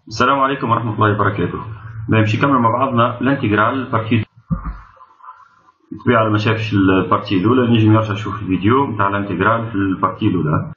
السلام عليكم ورحمة الله وبركاته. باش نكمل مع بعضنا الانتجرال البارتي. بالطبيعة اللي ما شافش البارتي الأولى نجم يرجع يشوف الفيديو نتاع الانتجرال في البارتي الأولى.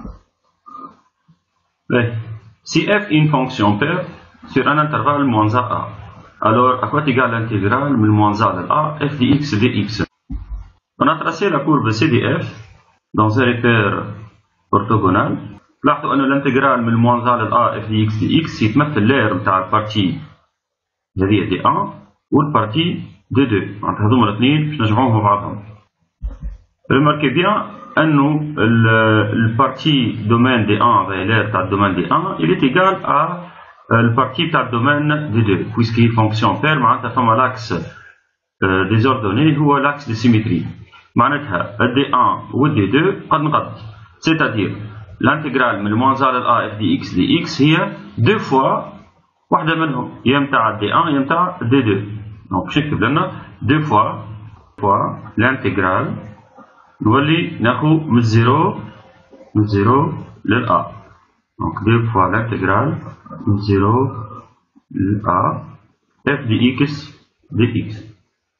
Si f est une fonction paire sur un intervalle moins a, alors à quoi est égal l'intégrale من moins a de a f de x dx. On a tracé la courbe CDF dans un repère orthogonal. لاحظوا أن الانتجرال من moins a de a f de x dx يتمثل لير نتاع البارتي هذه دي 1 والبارتي دي 2. معناتها هذوما الاثنين باش نجمعوهم مع بعضهم. Remarquez bien أنه البارتي دومين دي 1 l'air تاع الدومين دي 1 il est égal à البارتي تاع الدومين دي 2 puisqu'il est fonction paire معناتها فما لاكس ديزوردوني هو لاكس دي سيمتري. معناتها الدي 1 والدي 2 قد نقد c'est-à-dire الانتجرال من moins a للa f dx dx هي دو فوا واحدة منهم يا متاع دي 1 يا متاع دي 2. دونك باش نكتب لنا دو فوا الانتجرال نولي ناخذ من الزيرو للأ. دونك دو فوا الانتجرال من الزيرو للأ اف دي اكس دي اكس.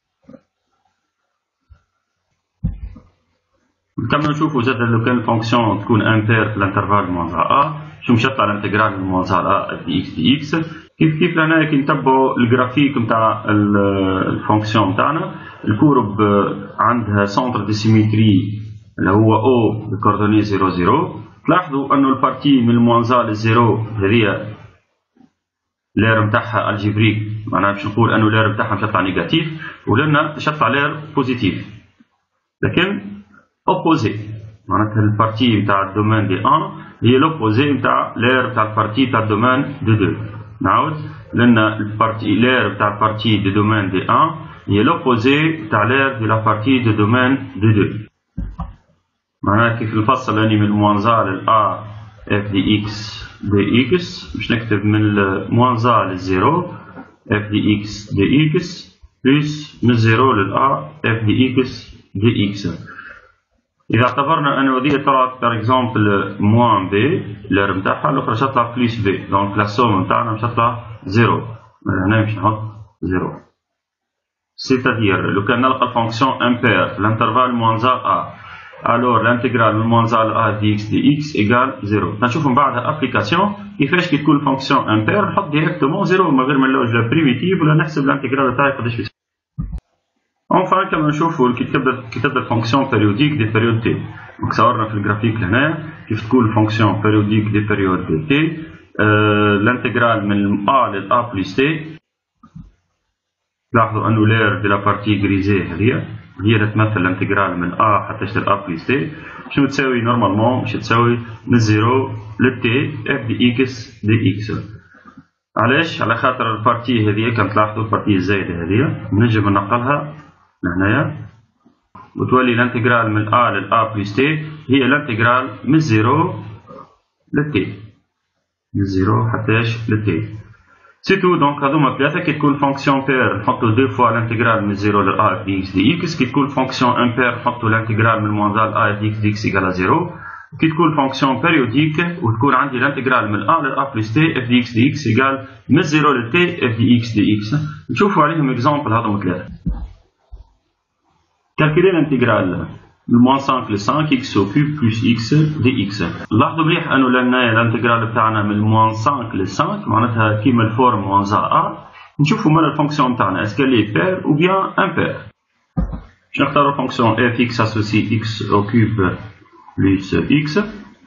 نكمل نشوفوا زاد لو كان الفونكسيون تكون امبير في الانترفال موان ا شو مشطع الانتجرال من موان ا اف دي اكس دي اكس. كيف لهنا كي نتبعوا الجرافيك نتاع الفونكسيون نتاعنا الكورب عندها سنتر دي سيمتري اللي هو او بكوردوني 0 0. تلاحظوا انه البارتي من الموانزا للزيرو هذه لير نتاعها الجبريك معناها باش نقول انه لير نتاعها مشطع نيجاتيف ولنا تشطع لير بوزيتيف لكن اوبوزي معناتها البارتي نتاع الدومين دي 1 هي لوبوزي نتاع لير نتاع البارتي نتاع الدومين دي 2. نعاود لأن البارتي لير تاع البارتي دو دومين دي 1 هي لوبوزي تاع لير دو لا بارتي دو دومين دي 2. معناها كيف نفصل أني من الموانزا للأ اف دي اكس دي اكس باش نكتب من الموانزا للزيرو اف دي اكس دي اكس بلس من الزيرو للأ اف دي اكس دي اكس. إذا اعتبرنا أن هذه طلعت بار إكزومبل موان بي لير نتاعها الأخرى باش تطلع بليس بي دونك لا سوم نتاعنا باش تطلع زيرو. هنا باش نحط زيرو. سيتادير لو كان نلقى الفونكسيون امبير في الانترفال موانزا ا الور الانتجرال من موانزا ا دي اكس دي اكس ايكال زيرو. نشوف من بعدها ابليكاسيون كيفاش كي تكون الفونكسيون امبير نحط ديريكتومون زيرو من غير ما نلوج لا بريميتيف ولا نحسب الانتجرال تاعي قداش يساوي. Enfin كما نشوفوا كي تبدا الفونكسيون بيريوديك دي بيريود تي. دونك صورنا في الجرافيك لهنا كيف تكون الفونكسيون بيريوديك دي بيريود دي تي. الانتجرال من ا للأ بلس تي. لاحظوا انه لير دي لا بارتي غريزي هي اللي تمثل الانتجرال من ا حتى للأ بلس تي. شنو تساوي نورمالمون باش تساوي من زيرو للتي اف دي اكس دي اكس. علاش؟ على خاطر البارتي هذه كما تلاحظوا البارتي الزايده هذه نجم ننقلها لهنايا وتولي الانتجرال من ا للأ بلس تي هي الانتجرال من زيرو للتي من زيرو حتى للتي. سيتو دونك هذوما ثلاثة كي تكون فونكسيون بير نحطو دو فوا الانتجرال من زيرو للأ دي اكس دي اكس. كي تكون فونكسيون امبير نحطو الانتجرال من موان للأ دي اكس دي اكس ايكال زيرو. كي تكون فونكسيون بيريوديك وتكون عندي الانتجرال من ا للأ بلس تي اف دي اكس دي اكس ايكال من زيرو للتي اف دي اكس دي اكس. نشوفو عليهم اكزومبل هذوما ثلاثة. Calculer l'intégrale de moins 5 ل 5 x au cube plus x dx. لاحظوا مليح انه لنا الانتجرال بتاعنا من moins 5 ل 5 معناتها كيما الفورم moins a. نشوفوا مال الفونكسيون بتاعنا اسكو لي بير او بيان امبير. باش نختاروا الفونكسيون f x associe x au cube plus x.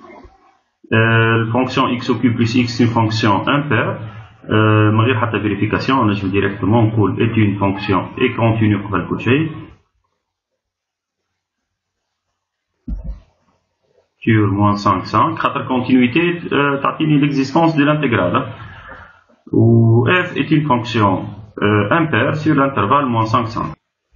الفونكسيون x au cube plus x c'est une fonction impaire. من غير حتى فيريفيكاسيون نجم ديريكتومون نقول est une fonction et continue قبل كل شيء. sur moins 5 5 خاطر continuité تعطيني l'existence de l'intégrale ou f est une fonction impaire sur l'intervalle moins 5 5.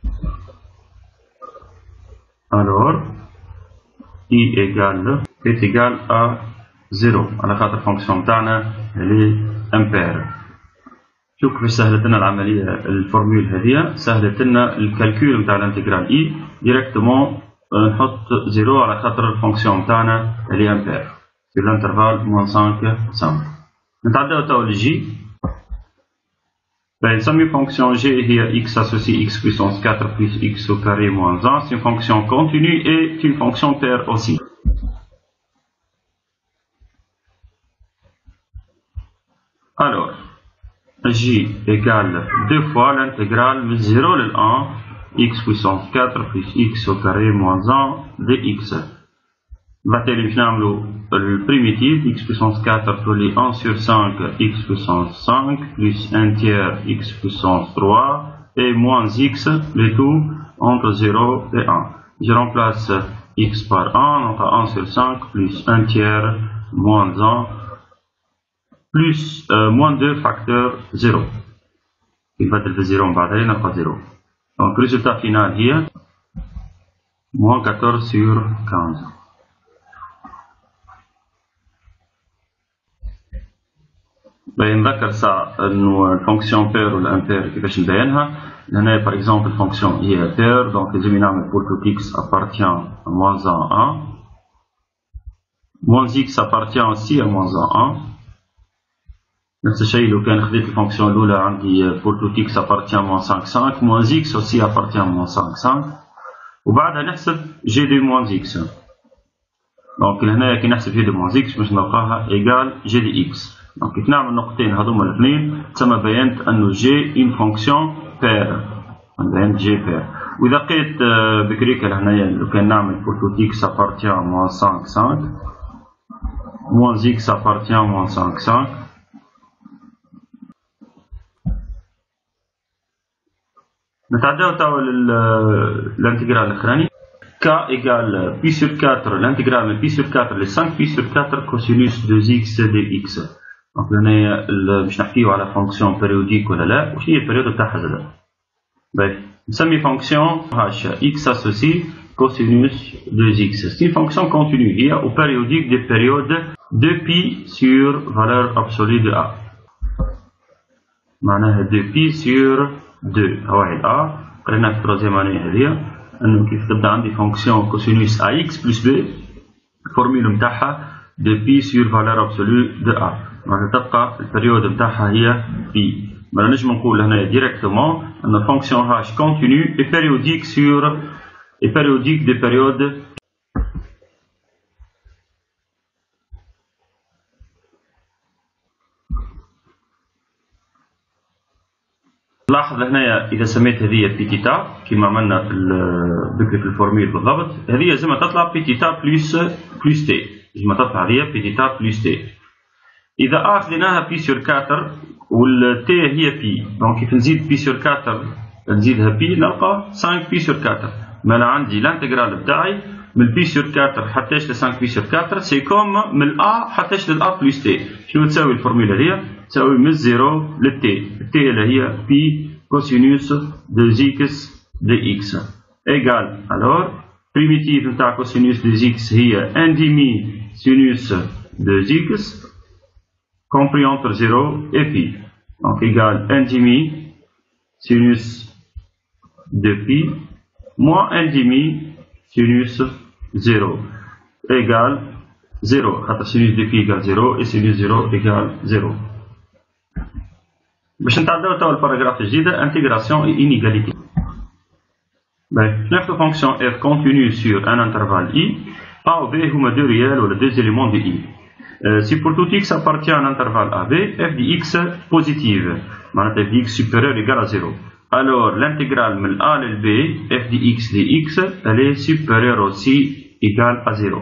alors i est égal à 0 على خاطر fonction تاعنا اللي impaire. شوف كيفاش سهلت لنا العملية الفورمول هذه سهلت لنا الكالكول نتاع الانتجرال i ديريكتومون نحط زيرو على خاطر الفونكسيون تاعنا اللي امبير في الانترفال موان 5 5. نتعداو توا للجي. نسمي fonction g هي x associée x puissance 4 plus x au carré moins 1. C'est une fonction continue et une fonction paire aussi. Alors, j égale 2 fois l'intégrale de 0 à 1 x puissance 4 plus x au carré moins 1 dx. بالتالي باش نعملو البريميتيف x puissance 4 تولي 1 sur 5 x puissance 5 plus 1 tiers x puissance 3 et moins x, le tout entre 0 et 1. Je remplace x par 1, donc 1 sur 5 plus 1 tiers moins 1 plus moins 2 facteur 0. Il va être 0 بعدين نلقى 0. Donc le résultat final هي moins 14 sur 15. نذكر ساعة انه الفونكسيون بير ولا امبير كيفاش نبينها. هنا باغ اكزومبل الفونكسيون هي بير، دونك لازم نعمل pour tout x appartient à moins 1 1 moins x appartient aussi à moins 1 1. نفس الشيء لو كان خديت الفونكسيون الاولى عندي pour tout x appartient moins 5 5 moins x aussi appartient à moins 5 5 وبعدها نحسب g de moins x. دونك لهنا كي نحسب g de moins x باش نلقاها ايجال g de x. دونك كيف نعمل النقطتين هذوما الاثنين تسمى بينت انه جي اون فونكسيون بير، بينت جي بير. واذا لقيت بكريكا لهنايا لو كان نعمل pour tout x appartient moins 5 5 moins x appartient moins 5 5 نتعداو توا للانتجرال الاخراني k égale pi sur 4 l'intégrale de pi sur 4 les 5 pi sur 4 cosinus 2x dx. دونك هنايا باش نحكيو على فونكسيون بيريوديك ولا لا، وش هي البيريود تاعها زادا. باهي نسمي فونكسيون h x associée cosinus 2x. C'est une fonction continue هي au périodique des périodes 2pi sur valeur absolue de a. معناها 2pi sur 2 واحد a. قرينا في التروزيام اني هذيا انه كيف تبدا عندي فونكسيون كوسينوس ax plus b الفورميل نتاعها 2pi sur valeur absolue de a. معناها تبقى البريود نتاعها هي بي. ما نجم نقول هنا ديريكتومون ان الفونكسيون هاش كونتينيو اي بيريوديك سور اي بيريوديك دي بيريود. لاحظ هنايا اذا سميت هذه بيتيتا كيما عملنا في بكري في الفورميل بالضبط، هذه لازم تطلع بيتيتا بلس تي، لازم تطلع هذه بيتيتا بلس تي. إذا A خذيناها بي سور 4 والتي هي بي، دونك كيف نزيد بي سور 4 نزيدها بي نلقى 5 بي سور 4. مالا عندي الانتجرال بتاعي من بي سور 4 حتىش ل 5 بي سور 4 سي كوم من A حتىش لل A بلس تي. شنو تساوي الفورميلا هذيا؟ تساوي من 0 للتي، التي اللي هي بي كوسينوس 2x دي x ايجال الور بريميتيف نتاع كوسينوس 2x هي 1 ديمي سينوس 2x compris entre 0 et pi. Donc égale 1 demi sinus de pi moins 1 demi sinus 0 égale 0. خاطر sinus de pi égale 0 et sinus 0 égale 0. باش نتعداو توا الباراغراف الجديدة intégration et inégalité. ناخدو fonction f continue sur un intervalle i. A ou b هما deux réels ولا deux éléments de i. Si pour tout x appartient à un intervalle AB, f de x positive, f de x supérieur égale à 0. Alors l'intégrale de A à B, f de x dx, elle est supérieure aussi égale à 0.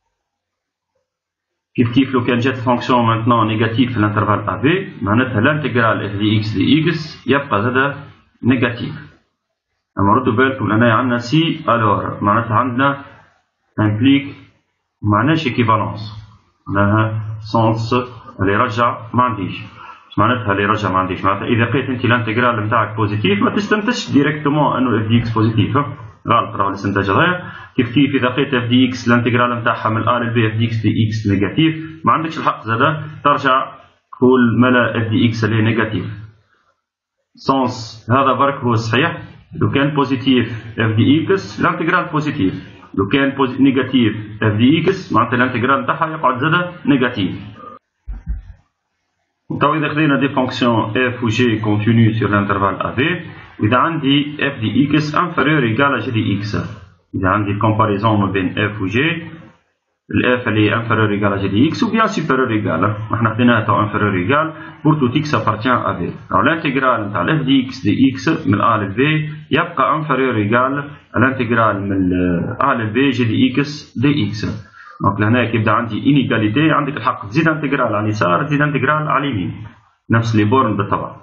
Kif لو كان جات fonction maintenant négative في l'intervalle AB, معناتها l'intégrale f de x dx يبقى زادا négatif. أما ردوا بالكم هنا عندنا si, alors معناتها عندنا implique معناش équivalence. معناها سونس اللي يرجع ما عنديش. اش معناتها اللي يرجع ما عنديش؟ معناتها اذا لقيت انت الانتجرال نتاعك بوزيتيف ما تستنتجش ديريكتومون انه اف دي اكس بوزيتيف، غلط راهو الاستنتاج هذايا. كيف نذا لقيت اف دي اكس الانتجرال نتاعها من ا لبي اف دي اكس دي اكس نيجاتيف، ما عندكش الحق زادا ترجع تقول ملا اف دي اكس اللي نيجاتيف. سونس هذا برك هو الصحيح. لو كان بوزيتيف اف دي اكس الانتجرال بوزيتيف، لو كان نيجاتيف اف دي اكس معناتها الانتجرال نتاعها يقعد زادا نيجاتيف. Donc, إذا خدينا des fonctions f ou g continues sur l'intervalle AB، إذا عندي f دي x inférieur égal à g دي x، إذا عندي comparaison ما بين f و g، ال f elle est inférieure égal à g دي x ou bien supérieure égal، احنا خديناها تو inférieure égal pour tout x appartient à b. Alors l'intégrale نتاع f دي x دي x من a ل b يبقى inférieur égal à l'intégrale من a ل b g دي x دي x. دونك لهنا كيبدا عندي inégalité، عندك الحق تزيد انتجرال على اليسار تزيد انتجرال على اليمين، نفس لي بورن بالطبع.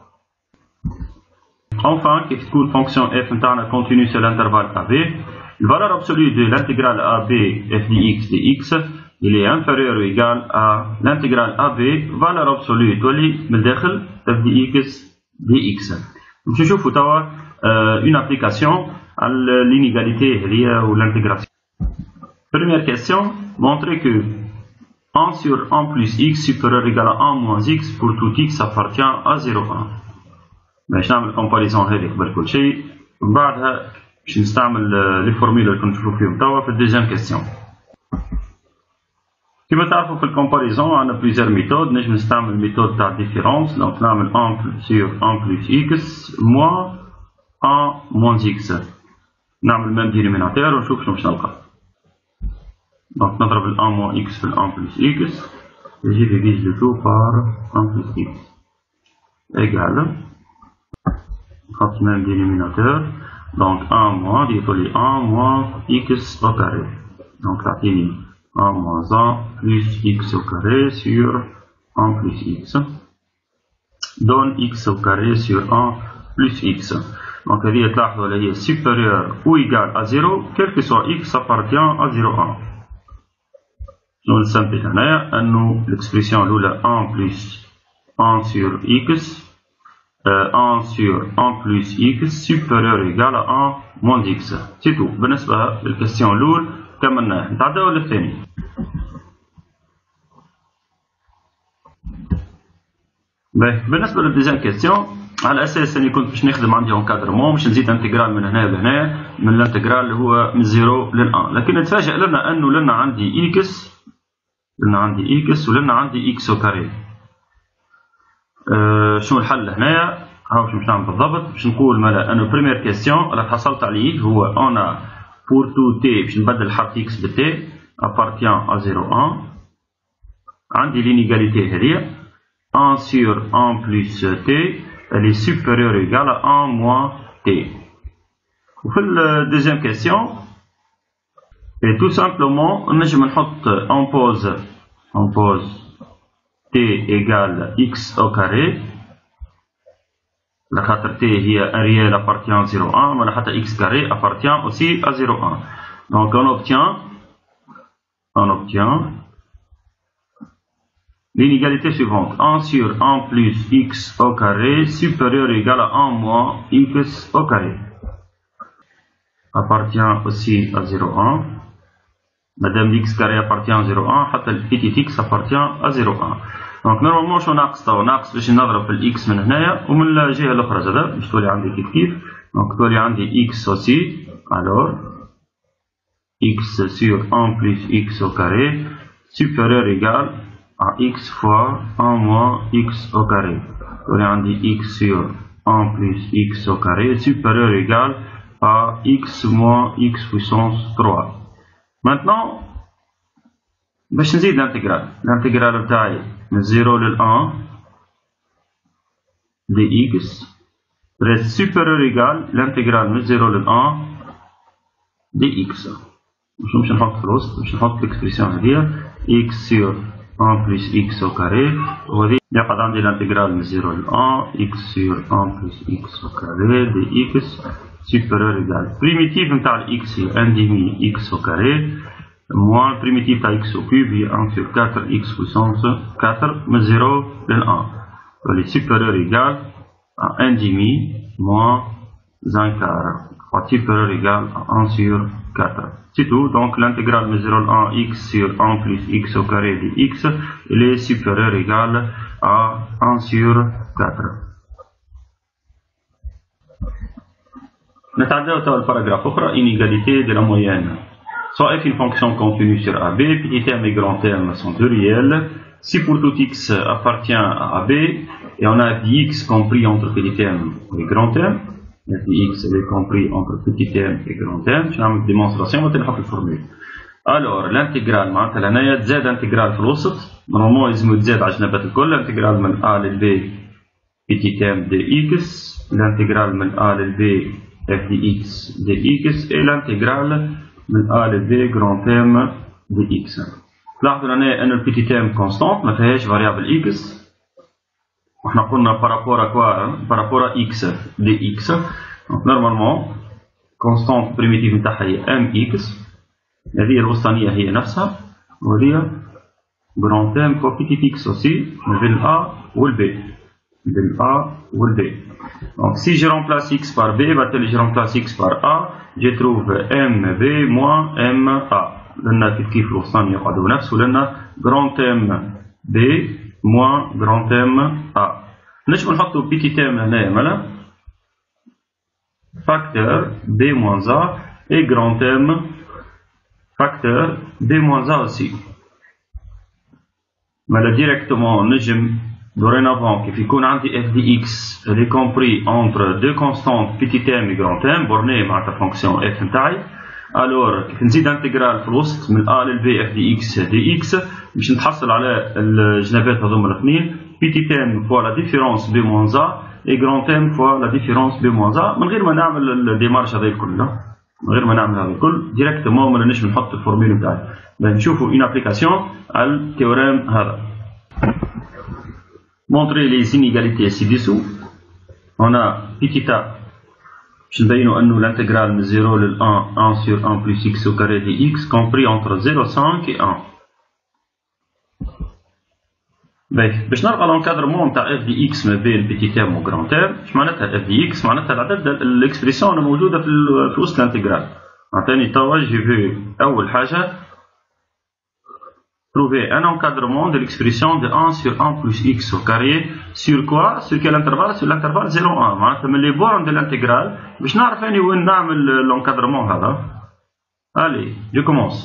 Enfin كيف تكون fonction f نتاعنا continue sur l'intervalle AB، la valeur absolue de l'intégrale AB f dx dx il est inférieur ou égal à l'intégrale AB valeur absolue تولي من الداخل f dx dx. باش نشوفوا توا une application على l'inégalité هذه و l'intégration. Première question, montrer que 1 sur 1 plus x supérieur ou égal à 1 moins x pour tout x appartient à 0,1. باش نعمل comparaison هذه قبل كل شيء، ومن بعدها باش نستعمل لي فورميلا اللي كنت نشوفوا فيهم توا في الدوزيام كيستيون. كما تعرفوا في الكومباريزون عندنا بليزيور ميثود، نجم نستعمل الميثود تاع الديفيرونس، دونك نعمل 1 sur 1 plus x moins 1 moins x، نعمل ميم دينوميناتور ونشوف شنو باش نلقى. Donc نضرب ال 1 moins x في ال 1 plus x et je divise le tout par 1 plus x égale نحط même dénominateur، donc 1 moins ديطولي 1 moins x au carré، donc تعطيني 1 moins 1 plus x au carré sur 1 plus x donne x au carré sur 1 plus x. Donc هذه تلاحظوا اللي هي supérieur ou égal à 0 quel que soit x appartient à 0,1. شنو نسمي هنايا أنه الإكسبريسيون الأولى 1 plus 1 sur x 1 sur 1 plus x supérieur ou égal à 1 moins x. سي تو بالنسبة للكاستيون الأول كملناه. نتعداو للثاني. بالنسبة للدوزيام كاستيون على أساس أني كنت باش نخدم عندي انكادرمون باش نزيد انتجرال من هنا لهنا من الانتجرال اللي هو من 0 لل 1، لكن نتفاجأ لنا أنه لنا عندي x ولنا عندي x au carré. شنو الحل هنايا؟ هاو شنو باش نعمل بالضبط؟ باش نقول مالا انه بريمير كيستيون اللي حصلت عليه هو انا بور تو تي باش نبدل حرف x بتي appartient à 0,1، عندي l'inégalité هذيا 1 sur 1 plus t elle est supérieure ou égale à 1 moins t. وفي الدوزيام كيستيون et tout simplement نجم نحط en pose t égale x au carré، لخاطر t هي un réel appartient à 0,1 ولا حتى x carré appartient aussi à 0,1. Donc on obtient l'inégalité suivante 1 sur 1 plus x au carré supérieur ou égal à 1 moins x au carré appartient aussi à 0,1. Madame x carré appartient à 0,1 حتى petit x appartient à 0,1. دونك نورمالمون شو ناقص توا؟ ناقص باش نضرب في الاكس من هنايا ومن الجهه الاخرى زادا باش تولي عندي كيف دونك تولي عندي اكس اوسي alors x sur 1 plus x au carré supérieur égal à x fois 1 moins x au carré. تولي عندي x sur 1 plus x au carré supérieur égal à x moins x puissance 3. Maintenant باش نزيد الانتجرال بتاعي من 0 لل 1 dx reste supérieur égal l'intégrale من 0 لل 1 dx. شنو باش نحط في الوسط؟ باش نحط الاكسبريسيون هذيا x sur 1 plus x au carré وهذه يقعد عندي الانتجرال من 0 لل 1 x sur 1 plus x au carré dx supérieur égal primitive نتاع الاكس هي 1 demi x au carré moins primitive à x au cube est 1 sur 4 x puissance 4 من 0 لل 1. Elle est supérieur égal à 1 demi moins 1 quart. Supérieur égal à 1 sur 4. C'est tout. Donc l'intégrale de 0 à 1 x sur 1 plus x au carré de x elle est supérieure égal à 1 sur 4. نتعداو توا الباراجراف أخرى inégalité de la moyenne. Soit f une fonction continue sur AB, petit terme et grand terme sont deux réels, si pour tout x appartient à AB, et on a f de x compris entre petit m et grand m, f de x est compris entre petit m et grand m, je vais faire une démonstration, on va faire la formule. Alors l'intégrale معناتها لهنايا تزاد انتجرال في الوسط، نورمالمون لازم يتزاد على جنبات الكل، الانتجرال من a لل b petit m dx، l'intégrale من a لل b f de x dx et l'intégrale من a لل b grand m dx. لاحظوا هنا ان البيتي تيم كونستانت ما فيهاش فاريابل x، وحنا قلنا بارابور ا كوا بارابور ا x dx، دونك نورمالمون كونستانت بريميتيف نتاعها هي ام x، هذه الوسطانية هي نفسها، وهذه grand m كو بيتي x aussi ما بين a وال b، بين a وال b. Donc si je remplace x par b, je remplace x par a, je trouve mb moins ma. لأن كيف الوسطاني يقعدوا نفس، ولأن grand m b moins grand m a. نجم نحطوا بيتي تيم هنايا مالا facteur b moins a et grand m facteur b moins a aussi. مالا directement نجم dorénavant كيف يكون عندي f de x elle est compris entre deux constantes petit m et grand m borné معناتها fonction f نتاعي. الور كيف نزيد انتجرال في الوسط من a لل b f دي x باش نتحصل على الجنبات هذوما الاثنين بيتي تيم فوا لا ديفيرونس b موان a اي جران تيم فوا لا ديفيرونس b موان a، من غير ما نعمل الديمارش هذا الكل، من غير ما نعمل هذا الكل ديريكتومون ما نجم نحط الفورميل نتاعي. نشوفوا اون ابليكاسيون على التيوريم هذا. montrer les inégalités ci-dessous. On a petit a باش نبينوا انه الانتجرال من 0 لل 1 sur 1 plus x au carré de x compris entre 0,5 et 1. باهي باش نلقى l'encadrement نتاع f de x ما بين petit m و grand m. اش معناتها f de x؟ معناتها العدد الاكسبريسيون الموجوده في وسط الانتجرال. عطاني توا جي في اول حاجه trouver un encadrement de l'expression de 1 sur 1 plus x au carré sur quoi? Sur quel intervalle? Sur l'intervalle 0,1. معناتها من les bornes de l'intégrale باش نعرف اني وين نعمل l'encadrement هذا. Allez, je commence.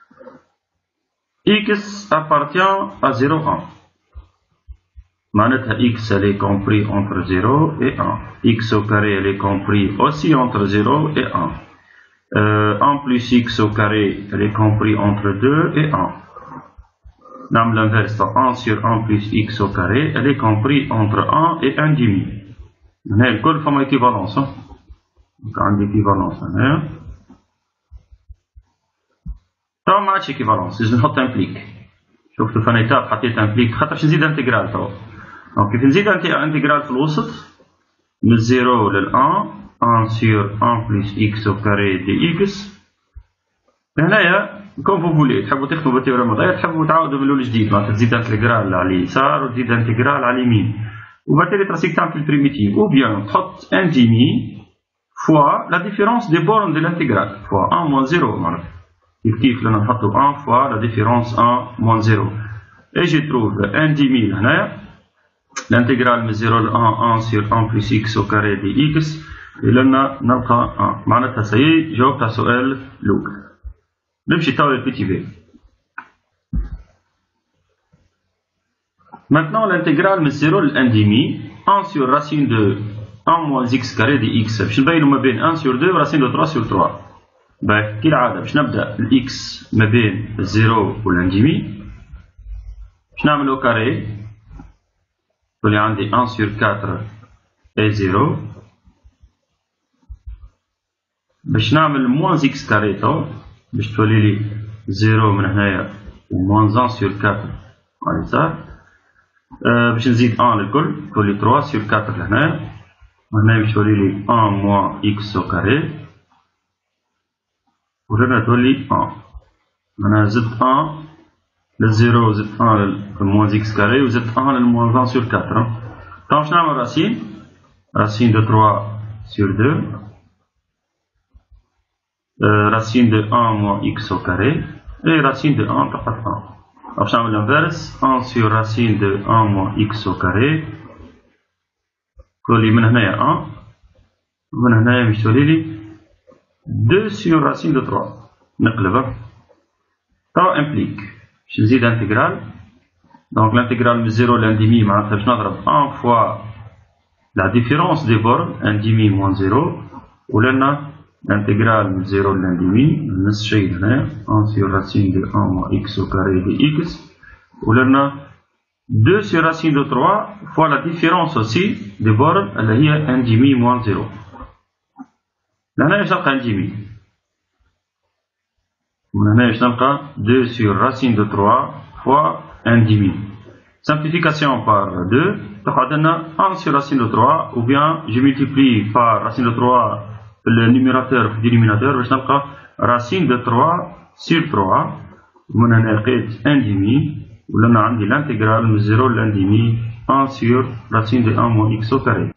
x appartient à 0,1. معناتها x elle est compris entre 0 et 1. x au carré elle est compris aussi entre 0 et 1. 1 plus x au carré elle est compris entre 2 et 1. نعمل l'inverse 1 sur 1 plus x au carré elle est compris entre 1 et 1 demi. هنا الكل فما équivalence. دونك عندي équivalence هنا. توا ما عادش équivalence، لازم نحط implique. شفتوا فانا تاب حطيت implique خاطر باش نزيد انتجرال توا. دونك كيف نزيد انتجرال في الوسط من 0 لل 1 sur 1 plus x au carré dx. هنايا كوم فو فولي تحبوا تخدموا بالتيوريم هذايا، تحبوا تعاودوا من الاول جديد، معناتها تزيد انتجرال على اليسار وتزيد انتجرال على اليمين، وبالتالي تراسيك تعمل في البريميتيف، او بيان تحط ان ديمي فوا لا ديفيرونس دي بورن دو لانتجرال فوا 1 موان 0 معناتها كيف لنا نحطوا 1 فوا لا ديفيرونس 1 موان 0 اي جي تروف ان ديمي لهنايا الانتجرال من 0 ل 1 sur 1 plus x au carré دي x لنا نلقى 1 معناتها سي جاوبت على السؤال الاول. نمشي توا للبيتي في. Maintenant l'intégrale من 0 ل 1 demi 1 sur racine de 1 moins x carré de x باش نبينوا ما بين 1 sur 2 و racine de 3 sur 3. باهي كالعادة باش نبدا الx ما بين 0 و 1 demi باش نعملو كاري تولي عندي 1 sur 4 et 0 باش نعمل moins x carré توا باش تولي لي 0 من هنايا و moins 1 sur 4 على اليسار. باش نزيد 1 للكل تولي 3 sur 4 لهنا، وهنا باش تولي لي 1 moins x au carré وهنا تولي 1. أنا زدت 1 للزيرو زدت 1 للموان x carré وزدت 1 للموان 20 sur 4. طبعا باش نعمل racine de 3 sur 2 racine de 1 moins x au carré et racine de 1 تقعد 1. باش نعمل l'inverse 1 sur racine de 1 moins x au carré تولي من هنايا 1 ومن هنايا باش تولي لي 2 sur racine de 3 نقلبها. توا implique باش نزيد انتجرال Donc l'intégrale de 0 l'indemi, je نضرب 1 fois la différence des bornes, 1 demi moins 0, ou là l'intégrale de 0 l'indemi, 1 sur racine de 1 moins x au carré de x, ou là 2 sur racine de 3 fois la différence aussi des bornes, elle est 1 demi moins 0. Là, je n'ai 1 demi. Là, je n'ai 2 sur racine de 3 fois 1 demi. Simplification par 2, on a 1 sur racine de 3, ou bien je multiplie par racine de 3 le numérateur et le dénominateur, je n'ai racine de 3 sur 3, on a 1 demi, ou là on a l'intégrale de 0 1 demi, 1 sur racine de 1 moins x au carré.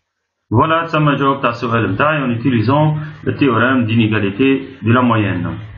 Voilà, ça m'a jawab ta su'al en utilisant le théorème d'inégalité de la moyenne.